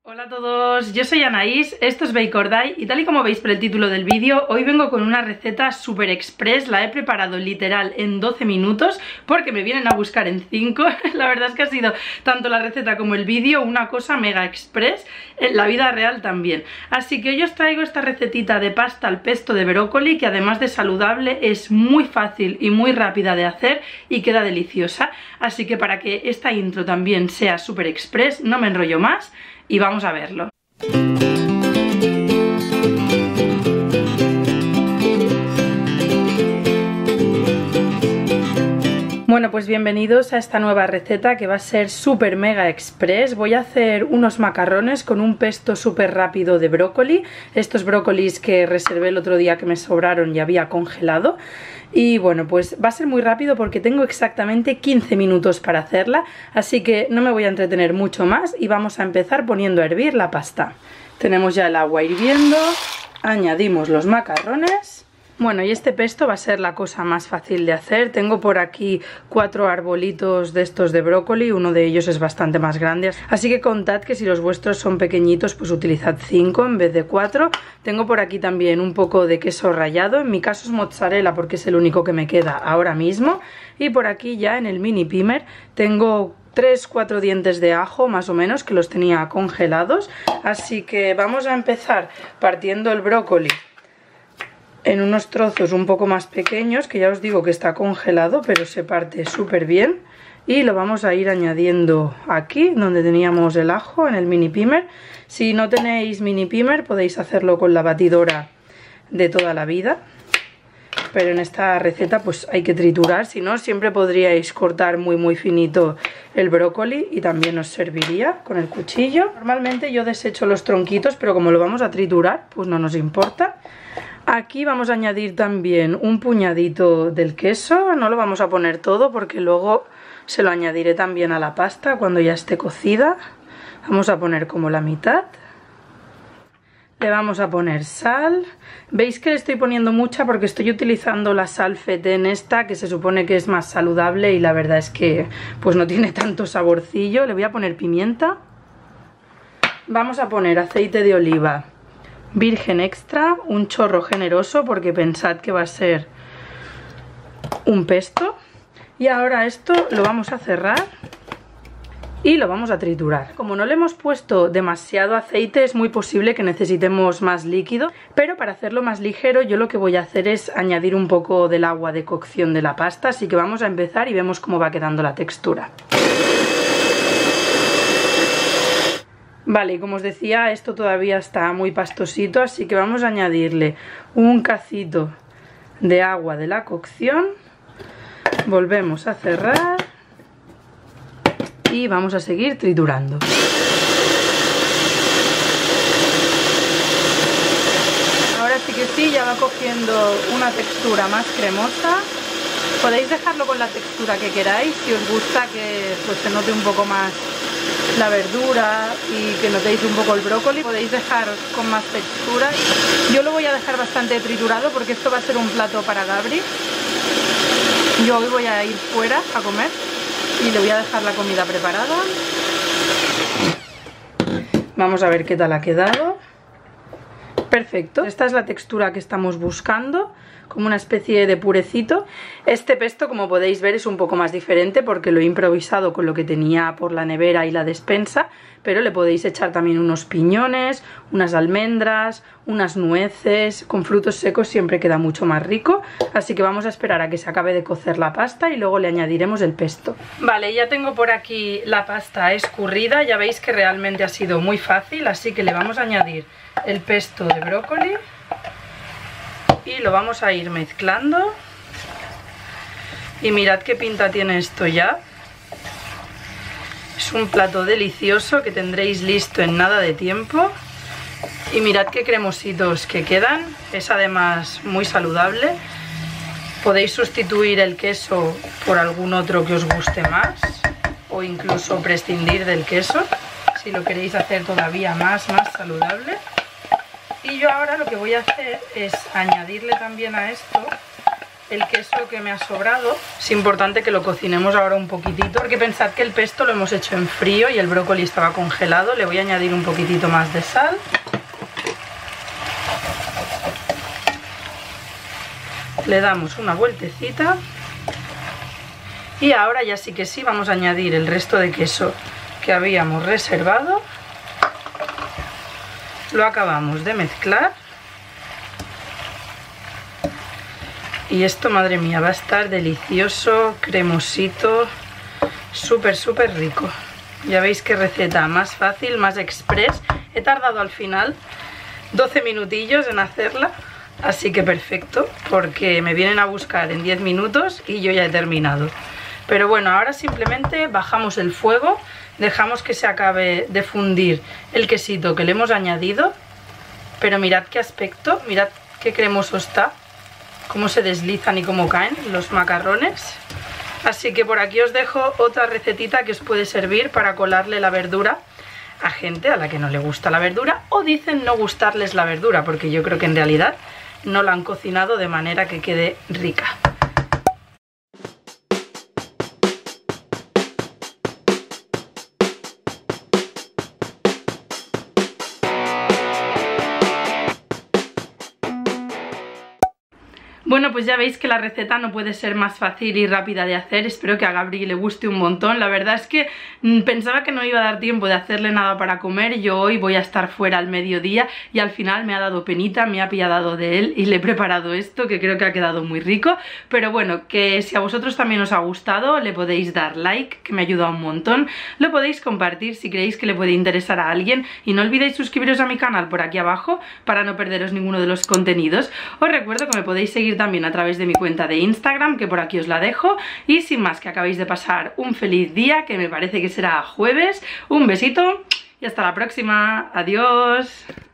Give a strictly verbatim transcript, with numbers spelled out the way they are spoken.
Hola a todos, yo soy Anaís, esto es Bake or Die y tal y como veis por el título del vídeo, hoy vengo con una receta super express. La he preparado literal en doce minutos porque me vienen a buscar en cinco. La verdad es que ha sido tanto la receta como el vídeo una cosa mega express, en la vida real también. Así que hoy os traigo esta recetita de pasta al pesto de brócoli, que además de saludable es muy fácil y muy rápida de hacer y queda deliciosa. Así que para que esta intro también sea super express, no me enrollo más y vamos a verlo. Bueno, pues bienvenidos a esta nueva receta que va a ser súper mega express. Voy a hacer unos macarrones con un pesto súper rápido de brócoli. Estos brócolis que reservé el otro día que me sobraron y había congelado. Y bueno, pues va a ser muy rápido porque tengo exactamente quince minutos para hacerla. Así que no me voy a entretener mucho más y vamos a empezar poniendo a hervir la pasta. Tenemos ya el agua hirviendo, añadimos los macarrones. Bueno, y este pesto va a ser la cosa más fácil de hacer. Tengo por aquí cuatro arbolitos de estos de brócoli, uno de ellos es bastante más grande, así que contad que si los vuestros son pequeñitos, pues utilizad cinco en vez de cuatro. Tengo por aquí también un poco de queso rallado, en mi caso es mozzarella porque es el único que me queda ahora mismo. Y por aquí ya en el mini pimer tengo tres cuatro dientes de ajo más o menos, que los tenía congelados. Así que vamos a empezar partiendo el brócoli en unos trozos un poco más pequeños, que ya os digo que está congelado, pero se parte súper bien. Y lo vamos a ir añadiendo aquí, donde teníamos el ajo, en el mini pimer. Si no tenéis mini pimer, podéis hacerlo con la batidora de toda la vida. Pero en esta receta pues hay que triturar, si no siempre podríais cortar muy muy finito el brócoli y también os serviría con el cuchillo. Normalmente yo desecho los tronquitos, pero como lo vamos a triturar, pues no nos importa. Aquí vamos a añadir también un puñadito del queso, no lo vamos a poner todo porque luego se lo añadiré también a la pasta cuando ya esté cocida. Vamos a poner como la mitad. Le vamos a poner sal. Veis que le estoy poniendo mucha porque estoy utilizando la sal Fete en esta, que se supone que es más saludable y la verdad es que pues no tiene tanto saborcillo. Le voy a poner pimienta. Vamos a poner aceite de oliva virgen extra, un chorro generoso porque pensad que va a ser un pesto. Y ahora esto lo vamos a cerrar y lo vamos a triturar. Como no le hemos puesto demasiado aceite, es muy posible que necesitemos más líquido, pero para hacerlo más ligero yo lo que voy a hacer es añadir un poco del agua de cocción de la pasta. Así que vamos a empezar y vemos cómo va quedando la textura. Vale, y como os decía, esto todavía está muy pastosito, así que vamos a añadirle un cacito de agua de la cocción. Volvemos a cerrar y vamos a seguir triturando. Ahora sí que sí, ya va cogiendo una textura más cremosa. Podéis dejarlo con la textura que queráis, si os gusta que pues, se note un poco más la verdura y que notéis un poco el brócoli, podéis dejar con más textura. Yo lo voy a dejar bastante triturado porque esto va a ser un plato para Gabri. Yo hoy voy a ir fuera a comer y le voy a dejar la comida preparada. Vamos a ver qué tal ha quedado. Perfecto, esta es la textura que estamos buscando, como una especie de purecito. Este pesto, como podéis ver, es un poco más diferente porque lo he improvisado con lo que tenía por la nevera y la despensa, pero le podéis echar también unos piñones, unas almendras, unas nueces. Con frutos secos siempre queda mucho más rico, así que vamos a esperar a que se acabe de cocer la pasta y luego le añadiremos el pesto. Vale, ya tengo por aquí la pasta escurrida, ya veis que realmente ha sido muy fácil, así que le vamos a añadir el pesto de brócoli y lo vamos a ir mezclando. Y mirad qué pinta tiene esto ya. Es un plato delicioso que tendréis listo en nada de tiempo. Y mirad qué cremositos que quedan. Es además muy saludable. Podéis sustituir el queso por algún otro que os guste más, o incluso prescindir del queso si lo queréis hacer todavía más, más saludable. Y yo ahora lo que voy a hacer es añadirle también a esto el queso que me ha sobrado. Es importante que lo cocinemos ahora un poquitito, porque pensad que el pesto lo hemos hecho en frío y el brócoli estaba congelado. Le voy a añadir un poquitito más de sal. Le damos una vueltecita. Y ahora ya sí que sí vamos a añadir el resto de queso que habíamos reservado. Lo acabamos de mezclar. Y esto, madre mía, va a estar delicioso, cremosito, súper, súper rico. Ya veis qué receta más fácil, más express. He tardado al final doce minutillos en hacerla, así que perfecto, porque me vienen a buscar en diez minutos y yo ya he terminado. Pero bueno, ahora simplemente bajamos el fuego, dejamos que se acabe de fundir el quesito que le hemos añadido. Pero mirad qué aspecto, mirad qué cremoso está, cómo se deslizan y cómo caen los macarrones. Así que por aquí os dejo otra recetita que os puede servir para colarle la verdura a gente a la que no le gusta la verdura o dicen no gustarles la verdura, porque yo creo que en realidad no la han cocinado de manera que quede rica. Bueno, pues ya veis que la receta no puede ser más fácil y rápida de hacer. Espero que a Gabri le guste un montón. La verdad es que mmm, pensaba que no iba a dar tiempo de hacerle nada para comer. Yo hoy voy a estar fuera al mediodía y al final me ha dado penita, me ha pillado de él y le he preparado esto, que creo que ha quedado muy rico. Pero bueno, que si a vosotros también os ha gustado, le podéis dar like, que me ayuda un montón. Lo podéis compartir si creéis que le puede interesar a alguien. Y no olvidéis suscribiros a mi canal por aquí abajo para no perderos ninguno de los contenidos. Os recuerdo que me podéis seguir también a través de mi cuenta de Instagram, que por aquí os la dejo. Y sin más, que acabéis de pasar un feliz día, que me parece que será jueves. Un besito y hasta la próxima. Adiós.